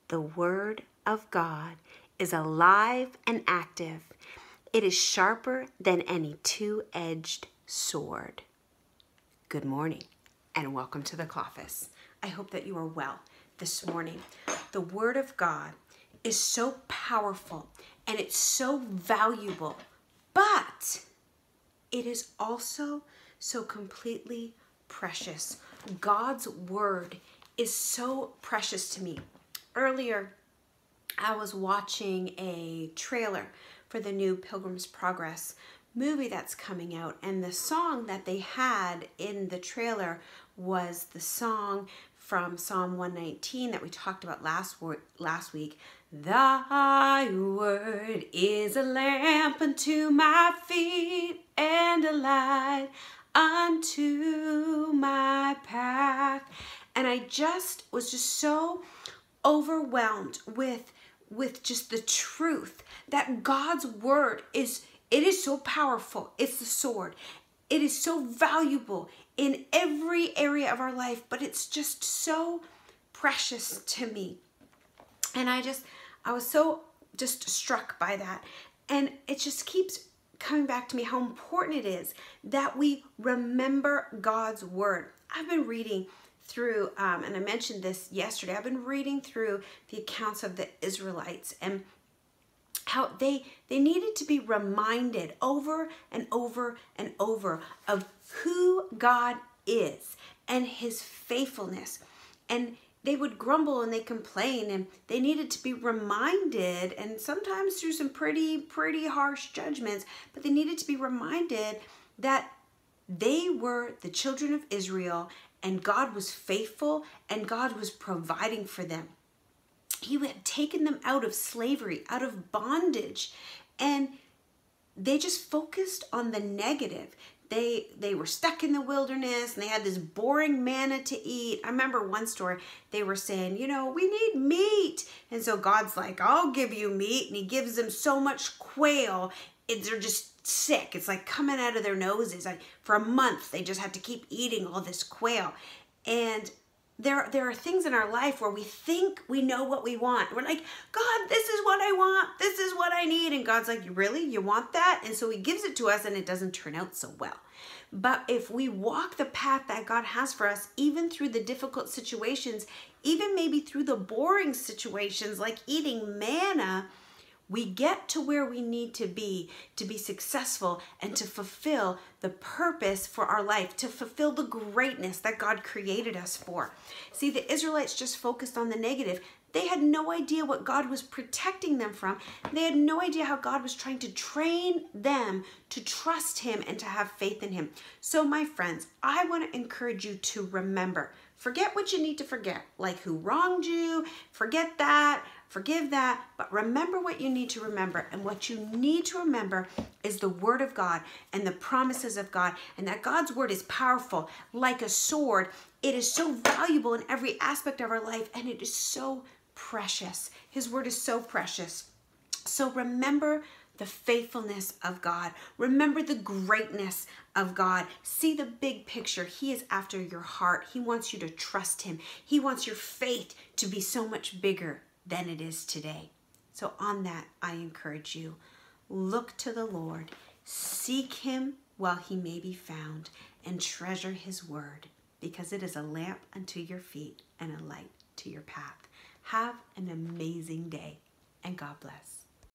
The Word of God is alive and active. It is sharper than any two-edged sword. Good morning and welcome to the Cloffice. I hope that you are well this morning. The Word of God is so powerful and it's so valuable, but it is also so completely precious. God's Word is so precious to me. Earlier, I was watching a trailer for the new Pilgrim's Progress movie that's coming out, and the song that they had in the trailer was the song from Psalm 119 that we talked about last week. Thy word is a lamp unto my feet and a light unto my path. And I was just so overwhelmed with just the truth that God's word is so powerful. It's the sword. It is so valuable in every area of our life, but it's just so precious to me. And I was so just struck by that. And it just keeps coming back to me how important it is that we remember God's word. I've been reading through, and I mentioned this yesterday, I've been reading through the accounts of the Israelites and how they needed to be reminded over and over and over of who God is and his faithfulness. And they would grumble and they complain, and they needed to be reminded, and sometimes through some pretty harsh judgments, but they needed to be reminded that they were the children of Israel and God was faithful and God was providing for them. He had taken them out of slavery, out of bondage, and they just focused on the negative. They were stuck in the wilderness and they had this boring manna to eat. I remember one story, they were saying, we need meat. And so God's like, I'll give you meat. And he gives them so much quail, they're just sick. It's like coming out of their noses. For a month, they just had to keep eating all this quail. And there are things in our life where we think we know what we want. We're like, God, this is what I want. This is what I need. And God's like, really? You want that? And so he gives it to us and it doesn't turn out so well. But if we walk the path that God has for us, even through the difficult situations, even maybe through the boring situations like eating manna, we get to where we need to be successful and to fulfill the purpose for our life, to fulfill the greatness that God created us for. See, the Israelites just focused on the negative. They had no idea what God was protecting them from. They had no idea how God was trying to train them to trust him and to have faith in him. So my friends, I want to encourage you to remember. Forget what you need to forget, like who wronged you, forget that, forgive that, but remember what you need to remember. And what you need to remember is the word of God and the promises of God, and that God's word is powerful like a sword. It is so valuable in every aspect of our life, and it is so precious. His word is so precious. So remember the faithfulness of God. Remember the greatness of God. See the big picture. He is after your heart. He wants you to trust him. He wants your faith to be so much bigger than it is today. So on that, I encourage you, look to the Lord, seek him while he may be found, and treasure his word, because it is a lamp unto your feet and a light to your path. Have an amazing day, and God bless.